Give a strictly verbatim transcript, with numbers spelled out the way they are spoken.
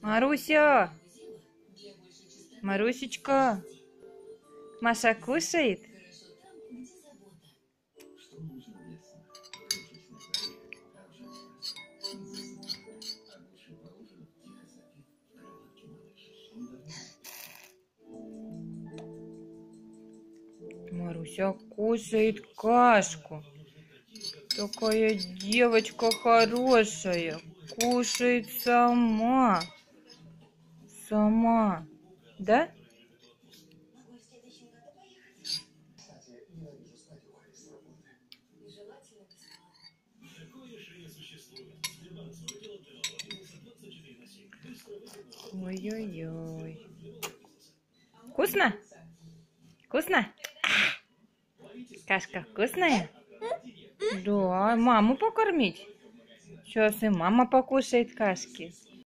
Маруся! Марусечка! Маша кушает? Маруся кушает кашку. Такая девочка хорошая. Кушает сама. Сама. Да? Ой-ой-ой. Вкусно? Вкусно? Кашка вкусная? Да, маму покормить. Сейчас и мама покушает кашки.